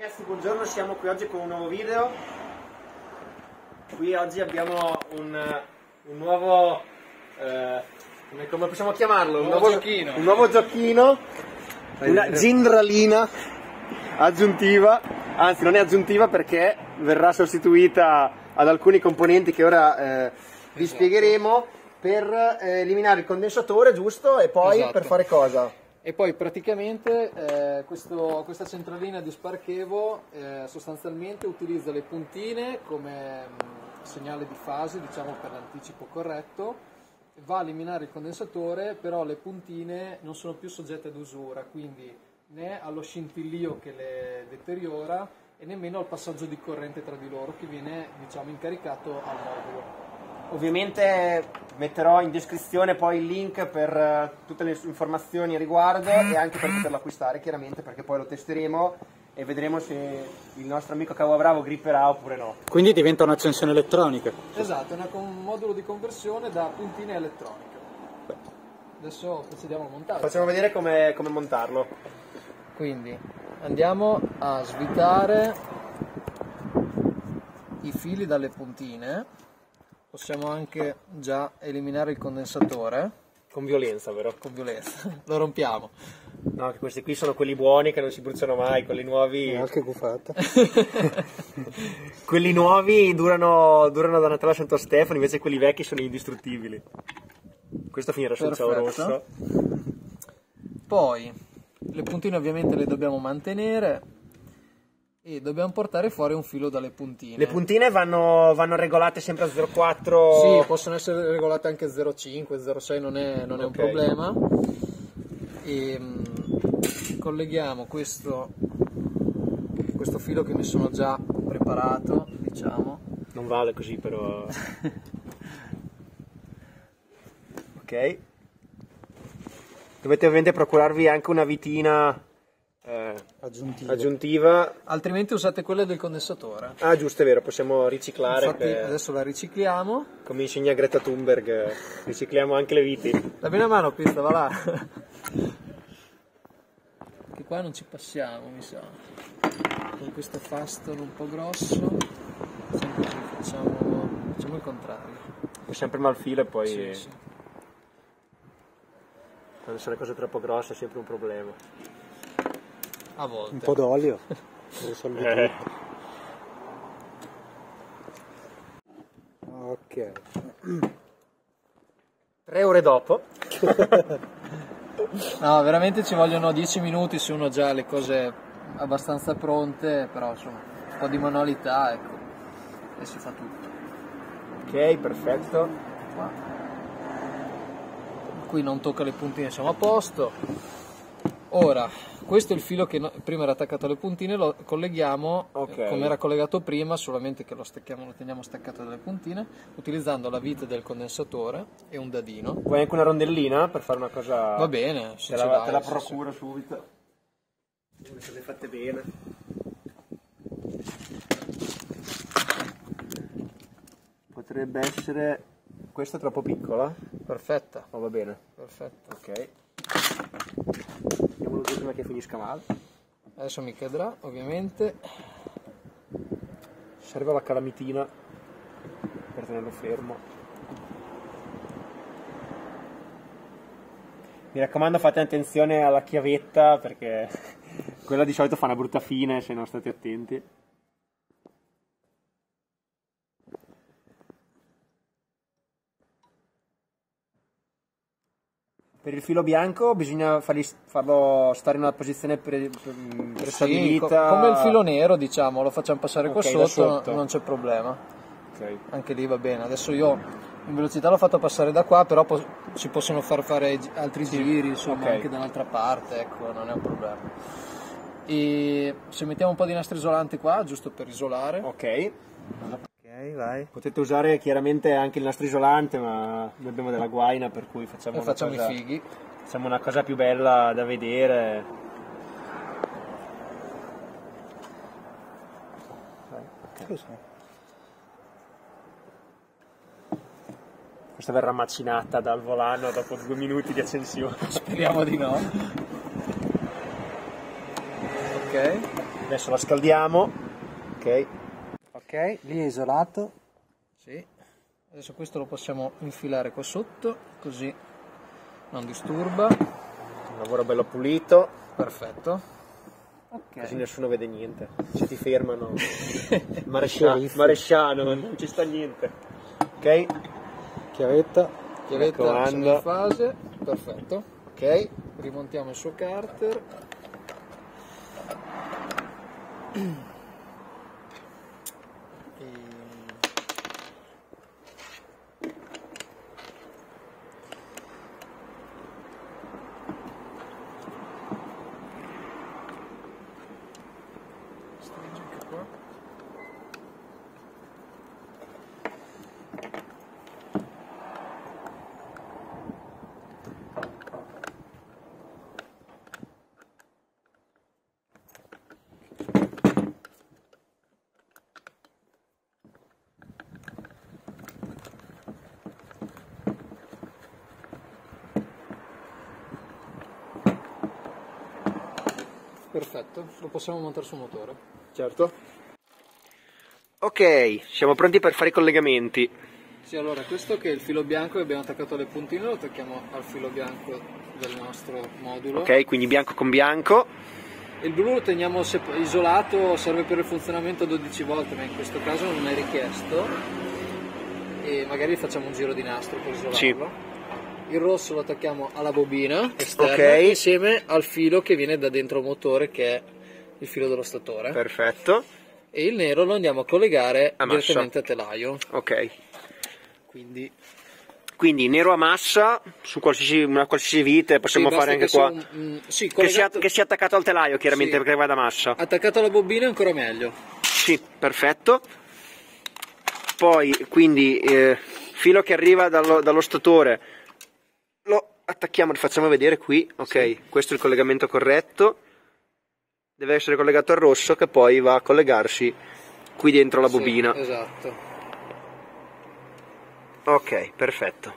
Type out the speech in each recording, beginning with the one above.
Ragazzi, buongiorno, siamo qui oggi con un nuovo video. Qui oggi abbiamo un nuovo, come possiamo chiamarlo? Un nuovo giochino, una zindralina aggiuntiva, anzi non è aggiuntiva perché verrà sostituita ad alcuni componenti che ora vi spiegheremo per eliminare il condensatore, giusto? E poi per fare cosa? E poi praticamente questa centralina di Spark Evo sostanzialmente utilizza le puntine come segnale di fase, diciamo, per l'anticipo corretto, va a eliminare il condensatore, però le puntine non sono più soggette ad usura, quindi né allo scintillio che le deteriora e nemmeno al passaggio di corrente tra di loro che viene, diciamo, incaricato al modulo. Ovviamente metterò in descrizione poi il link per tutte le informazioni a riguardo e anche per poterlo acquistare, chiaramente, perché poi lo testeremo e vedremo se il nostro amico Cavo Bravo gripperà oppure no. Quindi diventa un'accensione elettronica. Esatto, è un modulo di conversione da puntine elettroniche. Adesso procediamo a montarlo. Facciamo vedere come montarlo. Quindi andiamo a svitare i fili dalle puntine. Possiamo anche già eliminare il condensatore. Con violenza, vero? Con violenza. Lo rompiamo. No, che questi qui sono quelli buoni che non si bruciano mai, quelli nuovi... Anche gufata. Quelli nuovi durano da Natale a Santo Stefano, invece quelli vecchi sono indistruttibili. Questo finirà sul ciao rosso. Poi, le puntine ovviamente le dobbiamo mantenere. E dobbiamo portare fuori un filo dalle puntine. Le puntine vanno regolate sempre a 0,4? Sì, possono essere regolate anche a 0,5, 0,6, non è un problema. E colleghiamo questo filo che mi sono già preparato, diciamo. Non vale così però. Ok. Dovete ovviamente procurarvi anche una vitina aggiuntiva, altrimenti usate quelle del condensatore. Ah, giusto, è vero, possiamo riciclare. Infatti adesso la ricicliamo, come insegna Greta Thunberg, ricicliamo anche le viti. Dammi una mano, Pista, va là. Che qua non ci passiamo, mi sa, con questo fastono un po' grosso. Facciamo il contrario, è sempre malfilo e poi sì. Quando sono le cose troppo grosse è sempre un problema. A volte. Un po' d'olio. Ok. 3 ore dopo. No, veramente ci vogliono 10 minuti se uno ha già le cose abbastanza pronte, però insomma un po' di manualità, ecco, e si fa tutto. Ok, perfetto. Qui non tocca le puntine, siamo a posto. Ora, questo è il filo che prima era attaccato alle puntine, lo colleghiamo come era collegato prima, solamente che lo teniamo staccato dalle puntine, utilizzando la vite del condensatore e un dadino. Vuoi anche una rondellina per fare una cosa? Va bene, te la procuro subito. Le cose fatte bene. Potrebbe essere... Questa è troppo piccola? Perfetta. Oh, va bene. Perfetto. Ok. Andiamolo giù prima che finisca male. Adesso mi cadrà, ovviamente. Serve la calamitina per tenerlo fermo. Mi raccomando, fate attenzione alla chiavetta perché quella di solito fa una brutta fine se non state attenti. Per il filo bianco bisogna farlo stare in una posizione prestabilita. Sì, come il filo nero, diciamo, lo facciamo passare qua sotto, non c'è problema. Okay. Anche lì va bene. Adesso io in velocità l'ho fatto passare da qua, però si possono fare altri giri, insomma, anche dall'altra parte, ecco, non è un problema. E se mettiamo un po' di nastro isolante qua, giusto per isolare. Ok. Vai. Potete usare chiaramente anche il nastro isolante, ma noi abbiamo della guaina, per cui facciamo i fighi. Facciamo una cosa più bella da vedere. Okay. Questa verrà macinata dal volano dopo 2 minuti di accensione. Speriamo di no. Ok. Adesso la scaldiamo. Ok. Ok, lì è isolato. Sì. Adesso questo lo possiamo infilare qua sotto, così non disturba. Un lavoro bello pulito. Perfetto. Ok. Così nessuno vede niente. Se ti fermano. Maresciano, non ci sta niente. Ok? Chiavetta. Chiavetta siamo in fase. Perfetto. Ok. Rimontiamo il suo carter. Stringe anche qua. Perfetto, lo possiamo montare sul motore. Certo. Ok, siamo pronti per fare i collegamenti. Sì, allora questo che è il filo bianco che abbiamo attaccato alle puntine lo attacchiamo al filo bianco del nostro modulo. Ok, quindi bianco con bianco. Il blu lo teniamo isolato, serve per il funzionamento 12 volte, ma in questo caso non è richiesto. E magari facciamo un giro di nastro per isolarlo. Sì. Il rosso lo attacchiamo alla bobina esterna, Ok. insieme al filo che viene da dentro il motore, che è il filo dello statore. Perfetto. E il nero lo andiamo a collegare A massa. direttamente a telaio. Ok. Quindi nero a massa su una qualsiasi vite, possiamo sì, fare anche basta qua. Sì, Che sia attaccato al telaio, chiaramente, sì, perché vada a massa. attaccato alla bobina è ancora meglio. Sì, perfetto. Poi, quindi, filo che arriva dallo statore, lo attacchiamo, lo facciamo vedere qui. Ok, sì. Questo è il collegamento corretto. Deve essere collegato al rosso, che poi va a collegarsi qui dentro la bobina. Sì, esatto. Ok, perfetto.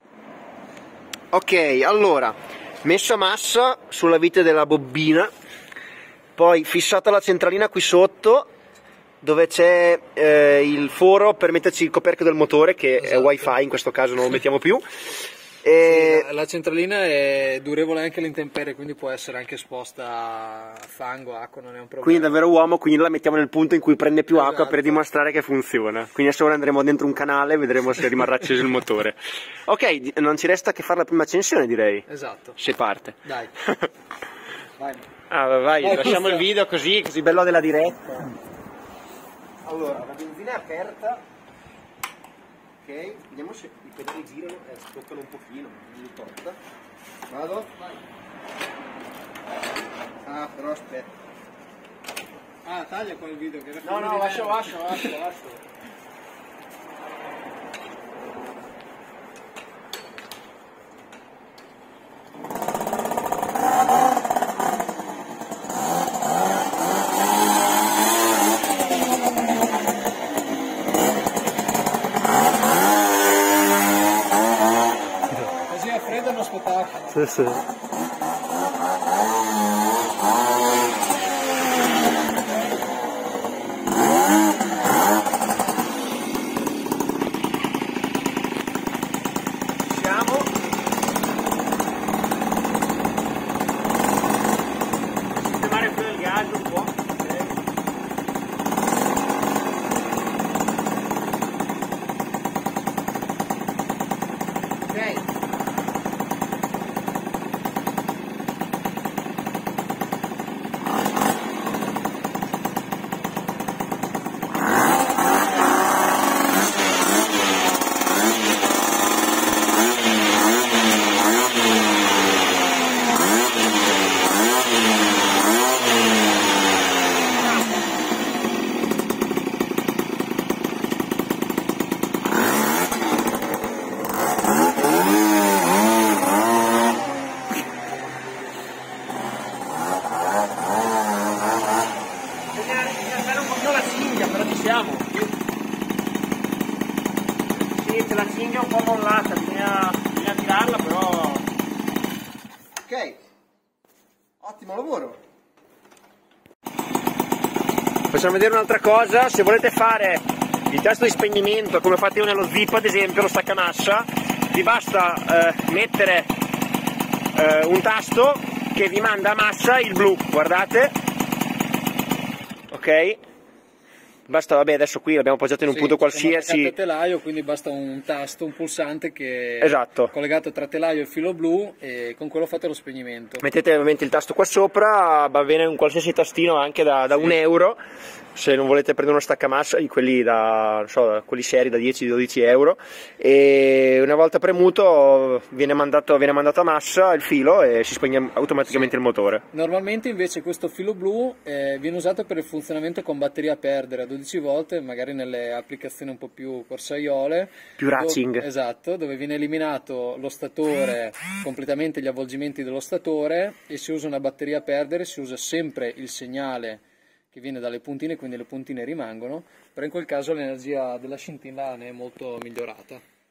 Ok, allora, messo a massa sulla vite della bobina, poi fissata la centralina qui sotto, dove c'è il foro per metterci il coperchio del motore, che esatto. È wifi, in questo caso non lo mettiamo più. Sì, la centralina è durevole anche all'intemperie, quindi può essere anche esposta a fango, acqua, non è un problema. Quindi davvero uomo, quindi la mettiamo nel punto in cui prende più acqua, esatto, per dimostrare che funziona. Quindi adesso ora andremo dentro un canale e vedremo se rimarrà acceso il motore. Ok, non ci resta che fare la prima accensione, direi. Esatto. Se parte. Dai. Vai. Vai, lasciamo il video così bello della diretta. Allora, la benzina è aperta. Ok, vediamo se i pedali girano e toccano un pochino, non importa. Vado? Vai. Ah, però aspetta. Ah, taglia qua il video che No, lascio. Così a freddo è uno spettacolo. Sì, sì. Sistemare quello del gas un po'. Ok. Sì, se la cinghia è un po' mollata, bisogna tirarla, però... Ok, ottimo lavoro. Facciamo vedere un'altra cosa. Se volete fare il tasto di spegnimento come fate io nello Zip, ad esempio, lo staccamassa, vi basta mettere un tasto che vi manda a massa il blu, guardate, ok? Basta, vabbè, adesso qui l'abbiamo appoggiato in un punto qualsiasi. È telaio, quindi basta un tasto, un pulsante che esatto, è collegato tra telaio e filo blu, e con quello fate lo spegnimento. Mettete ovviamente il tasto qua sopra, va bene un qualsiasi tastino anche da sì. 1 euro, se non volete prendere uno staccamassa di quelli non so, quelli seri da 10-12 euro, e una volta premuto viene mandato a massa il filo e si spegne automaticamente il motore. Normalmente invece questo filo blu viene usato per il funzionamento con batteria a perdere a 12 volt, magari nelle applicazioni un po' più corsaiole, più racing. Esatto, dove viene eliminato lo statore, completamente gli avvolgimenti dello statore, e si usa una batteria a perdere, si usa sempre il segnale che viene dalle puntine, quindi le puntine rimangono, però in quel caso l'energia della scintilla ne è molto migliorata.